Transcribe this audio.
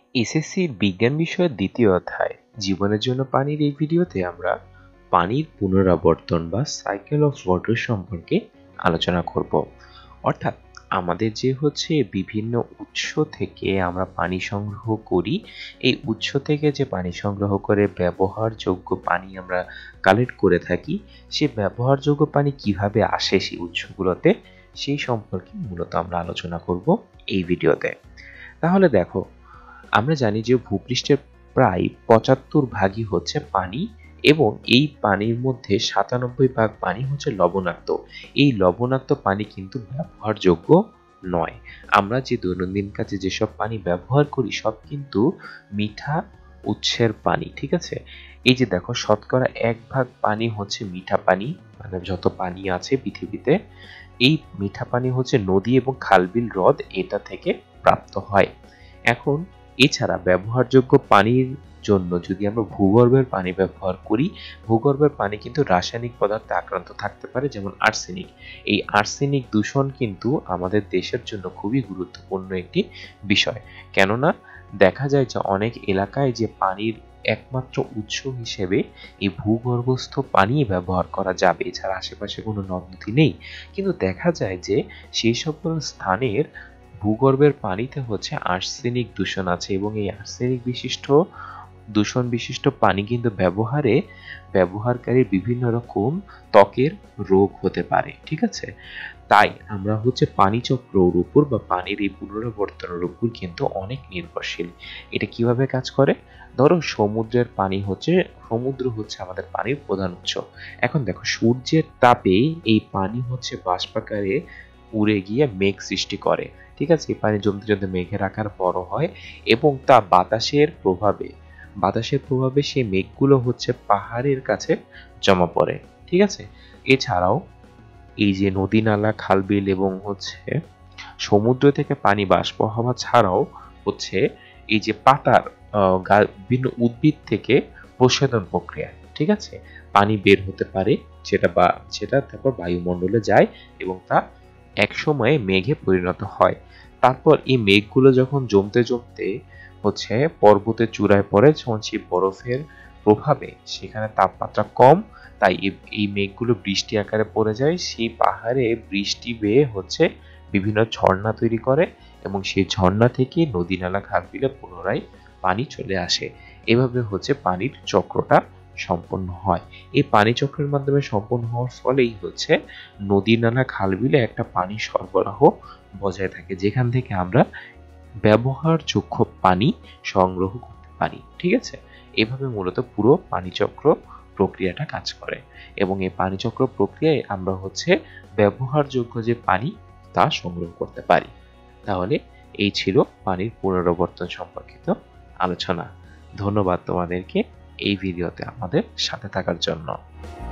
এসএসসির বিজ্ঞান বিষয়ের দ্বিতীয় অধ্যায় জীবনের জন্য পানির এই ভিডিওতে আমরা পানির পুনরাবর্তন বা সাইকেল অফ ওয়াটার সম্পর্কে আলোচনা করব। অর্থাৎ আমাদের যে বিভিন্ন উৎস থেকে আমরা পানি সংগ্রহ করি, এই উৎস থেকে যে পানি সংগ্রহ করে ব্যবহারযোগ্য পানি আমরা কালেক্ট করে থাকি, সে ব্যবহারযোগ্য পানি কিভাবে আসে সেই উৎসগুলোতে, সেই সম্পর্কে মূলত আমরা আলোচনা করব এই ভিডিওতে। তাহলে দেখো, আমরা জানি যে ভূপৃষ্ঠের প্রায় ৭৫ ভাগই হচ্ছে পানি এবং এই পানির মধ্যে ৯৭ ভাগ পানি হচ্ছে লবণাক্ত। এই লবণাক্ত পানি কিন্তু ব্যবহারযোগ্য নয়। আমরা যে দৈনন্দিন কাজে যেসব পানি ব্যবহার করি সব কিন্তু মিঠা উৎসের পানি, ঠিক আছে। এই যে দেখো, শতকরা ১ ভাগ পানি হচ্ছে মিঠা পানি, মানে যত পানি আছে পৃথিবীতে এই মিঠা পানি হচ্ছে নদী এবং খালবিল হ্রদ এটা থেকে প্রাপ্ত হয়। এখন এছাড়া ব্যবহারযোগ্য পানির জন্য যদি আমরা ভূগর্ভের পানি ব্যবহার করি, ভূগর্ভের পানি কিন্তু রাসায়নিক পদার্থে আক্রান্ত থাকতে পারে, যেমন আর্সেনিক। এই আর্সেনিক দূষণ কিন্তু আমাদের দেশের জন্য খুবই গুরুত্বপূর্ণ একটি বিষয়, কেননা দেখা যায় যে অনেক এলাকায় যে পানির একমাত্র উৎস হিসেবে এই ভূগর্ভস্থ পানি ব্যবহার করা যাবে, এছাড়া আশেপাশে কোনো নদ নদী নেই, কিন্তু দেখা যায় যে সেই সকল স্থানের ভূগর্ভের পানিতে হচ্ছে আর্সেনিক দূষণ আছে এবং এই আর্সেনিক দূষণ বিশিষ্ট পানি কিন্তু ব্যবহারকারীর বিভিন্ন রকম ত্বকের রোগ হতে পারে, ঠিক আছে। তাই আমরা পানি চক্রের উপর বা পানির এই পুনরাবর্তনের উপর কিন্তু অনেক নির্ভরশীল। এটা কিভাবে কাজ করে? ধরো, সমুদ্র হচ্ছে আমাদের পানির প্রধান উৎস। এখন দেখো, সূর্যের তাপে এই পানি বাষ্পাকারে উড়ে গিয়ে মেঘ সৃষ্টি করে, ঠিক আছে। এই পানি জমতে জমতে মেঘের আকার বড় হয় এবং তা বাতাসের প্রভাবে সেই মেঘগুলো পাহাড়ের কাছে জমা পড়ে, ঠিক আছে। এছাড়াও এই যে নদী নালা খালবিল এবং সমুদ্র থেকে পানি বাষ্প হওয়া ছাড়াও এই যে পাতার বিভিন্ন উদ্ভিদ থেকে প্রসাধন প্রক্রিয়া, ঠিক আছে, পানি বের হতে পারে, সেটা তারপর বায়ুমণ্ডলে যায় এবং তা এক সময়ে মেঘে পরিণত হয়। তারপর এই মেঘগুলো যখন জমতে জমতে পর্বতের চূড়ায় পড়ে, যখন সেই বরফের প্রভাবে সেখানে তাপমাত্রা কম, তাই এই মেঘগুলো বৃষ্টি আকারে পড়ে যায়, সেই পাহাড়ে বৃষ্টি বেয়ে বিভিন্ন ঝর্ণা তৈরি করে এবং সেই ঝর্ণা থেকে নদী নালা খাল বিলে পুনরায় পানি চলে আসে। এভাবে পানির চক্রটা সম্পন্ন হয়। এই পানি চক্রের মাধ্যমে সম্পন্ন হওয়ার ফলেই নদী নালা খাল বিলে একটা পানি সরবরাহ বজায় থাকে, যেখান থেকে আমরা ব্যবহারযোগ্য পানি সংগ্রহ করতে পারি, ঠিক আছে। এভাবে মূলত পুরো পানিচক্র প্রক্রিয়াটা কাজ করে এবং এই পানিচক্র প্রক্রিয়ায় আমরা ব্যবহারযোগ্য যে পানি তা সংগ্রহ করতে পারি। তাহলে এই ছিল পানির পুনরাবর্তন সম্পর্কিত আলোচনা। ধন্যবাদ তোমাদেরকে এই ভিডিওতে আমাদের সাথে থাকার জন্য।